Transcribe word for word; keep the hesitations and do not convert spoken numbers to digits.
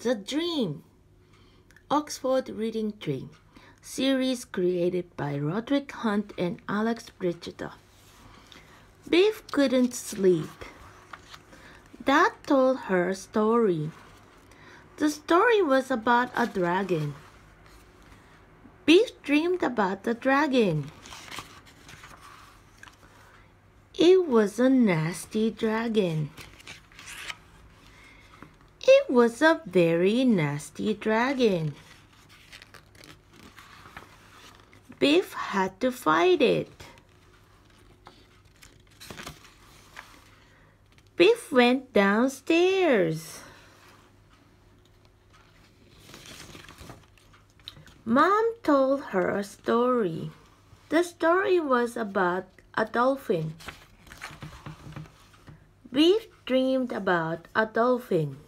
was a dream. Oxford Reading Tree, series created by Roderick Hunt and Alex Bridger. Beef couldn't sleep. Dad told her a story. The story was about a dragon. Beef dreamed about the dragon. It was a nasty dragon. It was a very nasty dragon. Beef had to fight it. Beef went downstairs. Mom told her a story. The story was about a dolphin. Beef dreamed about a dolphin.